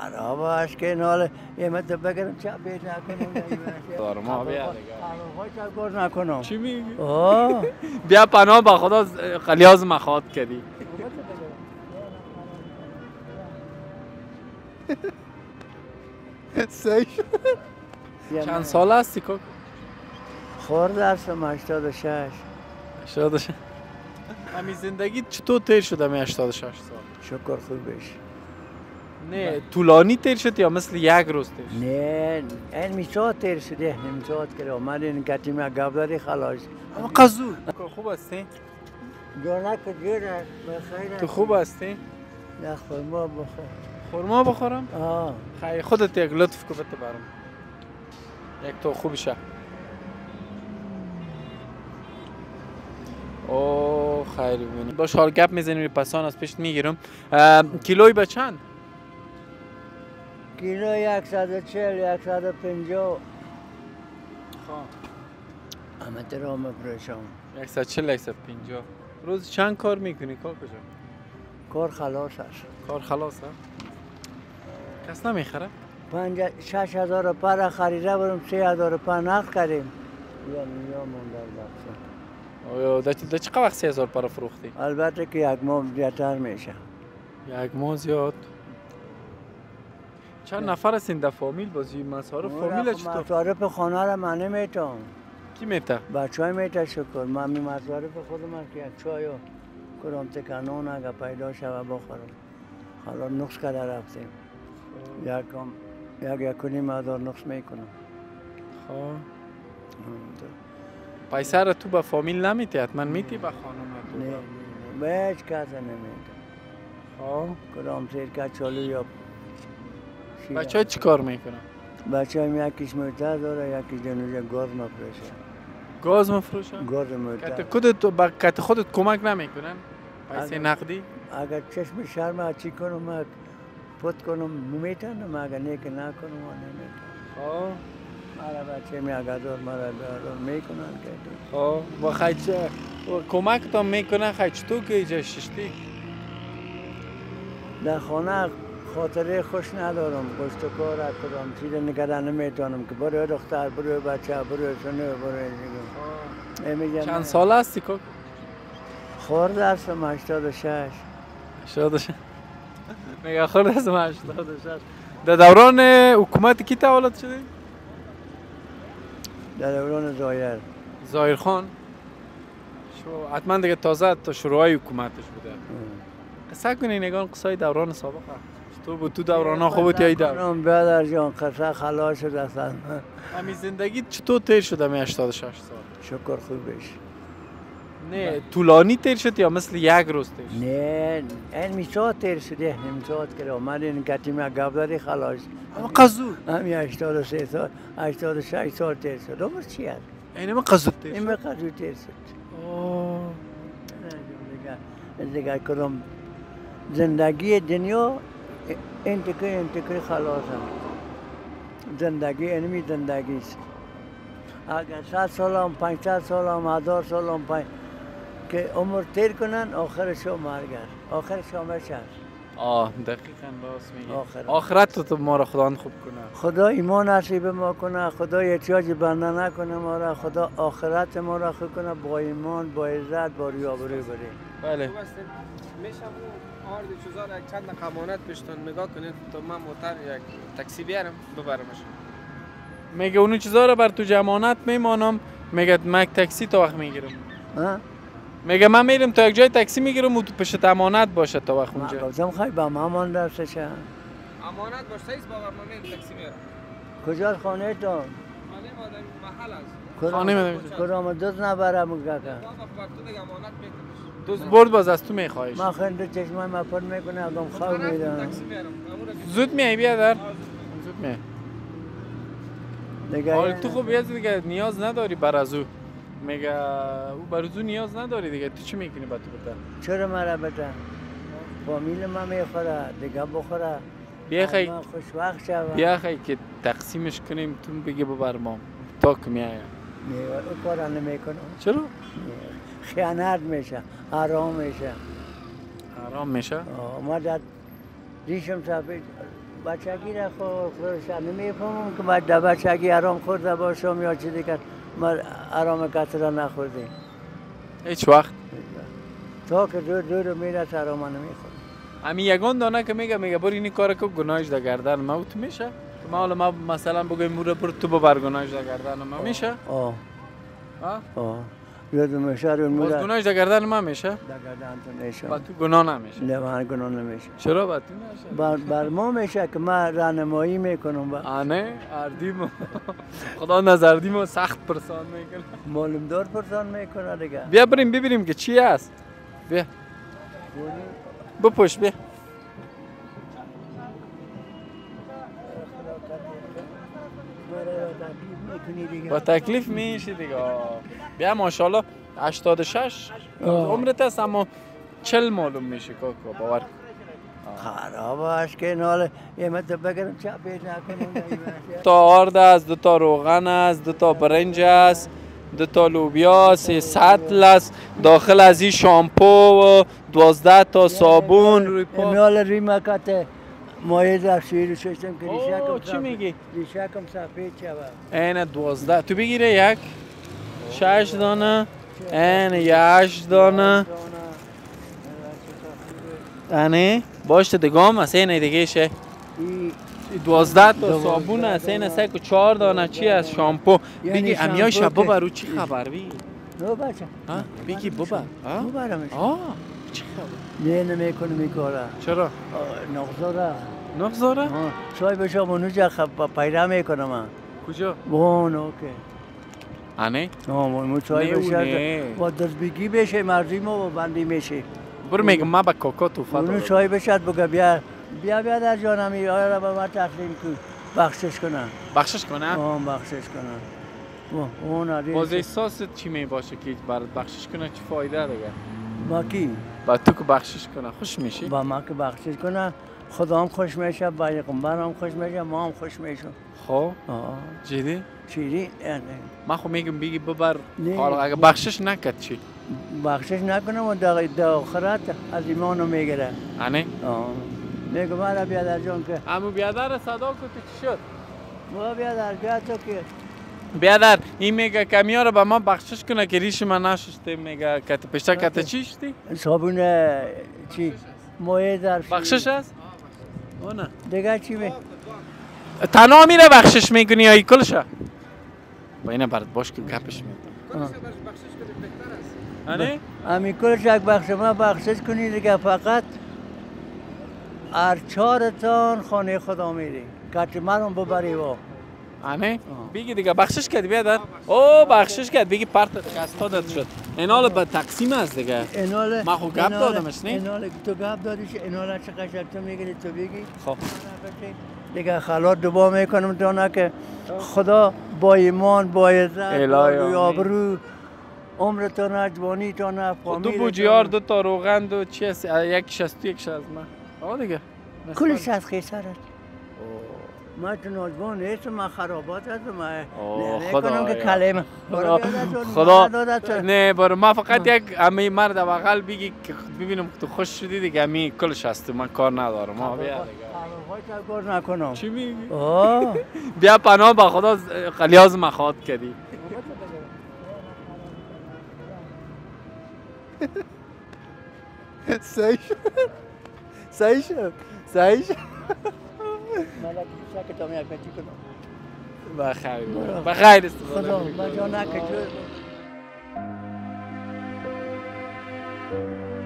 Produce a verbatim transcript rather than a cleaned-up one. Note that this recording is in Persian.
خرابش که ناله یه مت بگیرم چه بیت نکنم دارم ما بیا دیگه خواهی کار نکنم چی میگی؟ آه بیا پناه با خدا قلیاز مخاط کردی چند سال هستی کوک؟ خورده هستم هشتاد و شش هشتاد و شش همین زندگی چطور تیر شده می هشتاد و شش سال؟ شکر خوب بش نه طولانی تیر شد یا مثل یک روز تیر شد؟ نه این میسات تیر شده نمیسات که آمد این کتی ما گبداری خلاص اما قزول خوب هستی؟ جانک جیره بخیر تو خوب هستی؟ نه خورما بخور خورما بخورم؟ آه خیلی خودت یک لطف کو بده برام یک تو خوب شه اوه خیلی ببینی باش حال گپ میزنیم پسان از پیش میگیرم کیلوی به چند؟ کیلو یکصد و چهل یکصد و پنجاه همه تر آمه پرشام یکصد و چهل یکصد و پنجاه روز چند کار میکنی کار کجا؟ کار خلاص هست کار خلاص ها؟ کس نمیخره؟ پنج شش هزار پر خریده برم سه هزار پر نقد کردیم یا نیا مونده آیا در چه وقت سه هزار پر فروختی؟ البته که یک ماه زیادتر میشه یک ماه زیاد چند نفر هستین در فامیل بازی مصارف فامیل چطور؟ مصارف خانه را من نمیتونم کی میته؟ بچه های میته شکر من می مصارف خودم که یک چای و کرم تکنون اگه پیدا شوه بخورم حالا نقص کرده رفتیم یکم یک یک کنیم هزار نقص میکنم خب پیسه را تو به فامیل نمیتی؟ حتما میتی به خانم؟ نه به هیچ کس نمیده خب کرم سیرکه چالو یا بچه های چی کار میکنن؟ بچه هم یکیش موتر داره یکیش دنوزه گاز مفروشه گاز مفروشن؟ گاز موتر کت خودت کمک نمیکنن؟ پیسه نقدی؟ اگر چشم شرم اچی کنم من پت کنم میتونم اگر نیک نکنم و نمیتونم خب مرا بچه می اگر دار مرا دار میکنن که خب و خیلی کمک تا میکنن خیلی چطور که ایجا ششتی؟ در خانه خاطره خوش ندارم گشت و کار کدام چیز نگران نمیتونم که برای دختر برای بچه برای سنه برای چند سال هستی کوک؟ خورده هستم هشتاد و شش هشتاد و شش میگه خورده هستم هشتاد و شش در دوران حکومت کی تولد شدی؟ در دوران زایر زایر خان؟ شو حتما دیگه تازه تا شروعای حکومتش بوده قصه کنی نگاه قصه دوران سابقه تو بود تو دوران ها خوبت یا ای دوران؟ برادر جان قصه خلاص شده اصلا همین زندگی چطور تیر شده می هشتاد و شش سال؟ شکر خوب بش نه طولانی تیر شد یا مثل یک روز تیر شد؟ نه این میسات تیر شده نمیسات که آمد این کتی ما گبداری خلاص اما قزول همین هشتاد و سه سال هشتاد و شش سال تیر شد عمر چی هست؟ این ما قزول تیر شد؟ این ما قزول تیر شد اوه دیگه کدام زندگی دنیا انتقی انتقی خلاص هم زندگی اینمی زندگی است اگر صد سال هم پنجصد سال هم هزار سال هم پنج که عمر تیر کنن آخرش هم مرگر آخرش هم هست آه دقیقاً راست میگی آخرت. آخرت تو ما را خدا خوب کنه خدا ایمان نصیب ما کنه خدا احتیاج بنده نکنه ما را خدا آخرت ما را خوب کنه با ایمان با عزت با ریابری بریم بله میشه آرد چوزار یک چند قمانت بشتن نگاه کنید تا من موتر یک تاکسی بیارم ببرمش میگه اونو چیزا رو بر تو جمانت میمانم میگه من یک تاکسی تا وقت میگیرم میگه من میرم تا یک جای تاکسی میگیرم و تو پشت امانت باشه تا وقت اونجا من گفتم خیلی با ما امان درسشه امانت باشه ایست بابا من میرم تاکسی میارم کجا خانه تو؟ خانه ما در محل است خانه ما در کدام دوست نبرم که بابا بر تو دیگه امانت میکنش دوست برد باز از تو میخواهیش ما خنده چشمای ما پر میکنه اگم خواب میدم تاکسی میارم زود میای بیا در زود میای دیگه حال تو خوب یه دیگه نیاز نداری بر از او میگه او بر از او نیاز نداری دیگه تو چی میکنی با تو بده چرا مرا بده فامیل ما میخوره دیگه بخوره بیا خیلی خوشوقت شوه بیا خیلی که تقسیمش کنیم تو بگی ببر ما تا که میایم نه او کارا نمیکنم چرا؟ خیانت میشه حرام میشه حرام میشه؟ ما در ریشم سفید بچگی را خودش نمیفهمم که من در بچگی آرام خورده باشم یا چیزی که من آرام کسی را نخوردیم. هیچ وقت؟ تا که دور دور میرس آرام نمیخورم. امی یگان دانه که میگه میگه بر اینی کار که گناهش در گردن موت میشه؟ ما حالا ما مثلا بگویم مورا بر تو ببر گناهش در گردن ما میشه؟ آه. آه؟ آه. یادم میشه رو باز گناهش در گردن ما میشه؟ در گردن تو میشه. با تو گناه نمیشه؟ نه من گناه نمیشه. چرا با تو نمیشه؟ بر, بر ما میشه که من راهنمایی میکنم. آنه اردیم خدا نظردیم و سخت پرسان میکنه. معلوم دار پرسان میکنه دیگه. بیا بریم ببینیم که چی هست. بیا. بپوش بیا. با تکلیف میشی دیگه. بیا ماشاءالله هشتاد و شش عمرت است اما چل معلوم میشه کاکا باور کن. خراب است که ناله یه مت بگیرم چه پیش نکنم. تا آرد است، دو تا روغن است، دو تا برنج است، دو تا لوبیا، سه سطل است، داخل از این شامپو و دوازده تا صابون روی پا. میال ریمکت مایه در شیر شستم که ریشکم چی میگی؟ ریشکم سفید شود. این دوازده تو بگیره یک شش دانه این یک دانه اینه باشه دگام است این دیگه شه دوازده تا صابون است این سه که چهار دانه چی است شامپو بگی امیای شبا برو چی خبر بگی نو بچه بگی بابا نو برمش آه چی خبر نه نمیکنه میکاره چرا نغزاره نغزاره چای بشم اونجا خب پیدا میکنم من کجا بون اوکی آنه آه مو چای بشه با دست بگی بشه مرزی ما بندی میشه برو میگم ما با کوکا تو فضا اونو چای بشد بگه بیا بیا بیا در جانم آیا را به من تسلیم کن بخشش کنم بخشش کنم آه بخشش کنم اون آدی باز احساست چی می باشه که برات بخشش کنه چی فایده دیگه با کی با تو که بخشش کنه خوش میشی با ما که بخشش کنه خدا هم خوش میشه با پیغمبر هم خوش میشه ما هم خوش میشیم خب آه جدی چیزی ما خب میگم بگی ببر حالا اگه بخشش نکرد چی بخشش نکنم و در آخرت از ایمانو میگیره آنه آه میگم مرا بیادر جان که امو بیادر صدا کو چی شد ما بیادر بیا تو که بیادر این میگه کمیا رو به ما بخشش کنه که ریش من نشسته میگه کت پشتا کت چی شدی صابون چی مویه در بخشش است او نه دیگه چی می تنها میره بخشش میکنی یا کلشه با اینه برات باش که گپش میکنه آنه امی کلش یک بخش ما بخشش کنی دیگه فقط هر چهارتان خانه خدا میری کت مرم ببری و آنه بگی دیگه بخشش کرد بیادر او بخشش کرد بگی پرت کستادت شد اینال به تقسیم است دیگه اینال ما خو گپ دادمش نه اینال تو گپ دادیش اینال چه قشنگ تو میگی تو بگی خب دیگه خلات دعا میکنم تو که خدا با ایمان با عزت با آبرو عمرتون اجوانیتون دو بوجیار دو تا روغن دو چی است یک شست یک شست ما آ دیگه کلش از خیسرت ما تو نوجوان نیستم من خرابات هستم من نمیکنم که کلمه خدا نه برو ما فقط یک امی مرد بغل بگی که ببینم تو خوش شدی دیگه امی کلش هستی من کار ندارم ما بیا دیگه کار نکنم چی میگی آه بیا پناه با خدا قلیاز مخاط کردی صحیح صحیح شد صحیح شد ملکی شکر تو میاد چی کنم بخیر بخیر است خدا ما جا نکجور